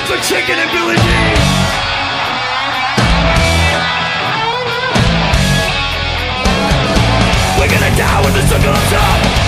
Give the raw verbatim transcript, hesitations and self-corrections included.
for chicken and Billy Dean. We're gonna die with the circle on top.